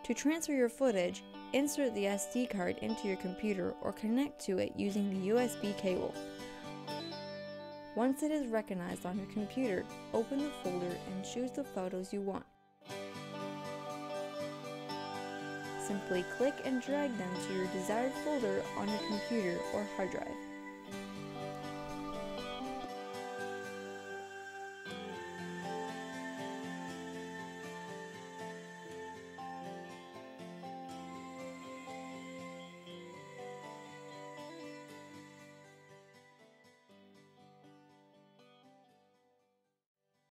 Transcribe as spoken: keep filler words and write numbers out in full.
To transfer your footage, insert the S D card into your computer or connect to it using the U S B cable. Once it is recognized on your computer, open the folder and choose the photos you want. Simply click and drag them to your desired folder on your computer or hard drive.